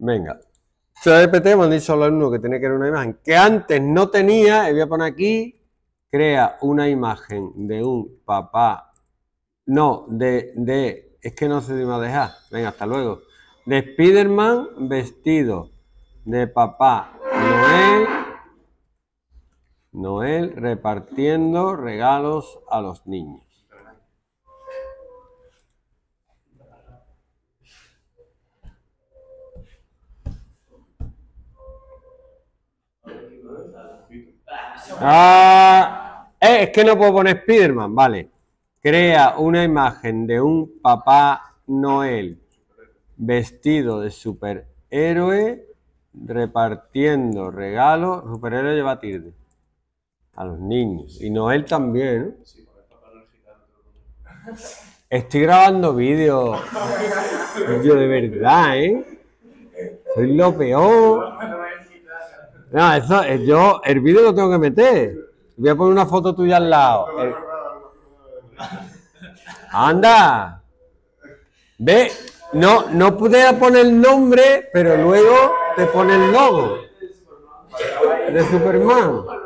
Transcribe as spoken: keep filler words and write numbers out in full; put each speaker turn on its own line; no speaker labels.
Venga. ChatGPT me han dicho los alumnos que tiene que crear una imagen que antes no tenía, y voy a poner aquí, crea una imagen de un papá, no, de, de, es que no sé si me va a dejar, venga, hasta luego, de Spiderman vestido de papá Noel, Noel repartiendo regalos a los niños. Ah, eh, es que no puedo poner Spiderman, vale. Crea una imagen de un papá Noel vestido de superhéroe repartiendo regalos. Superhéroe lleva tilde a los niños. Y Noel también, ¿no? Estoy grabando vídeos. Yo de verdad, ¿eh? Soy lo peor. No, eso, yo el vídeo lo tengo que meter. Voy a poner una foto tuya al lado. El... ¡Anda! Ve, no, no pude poner el nombre, pero luego te pone el logo de Superman.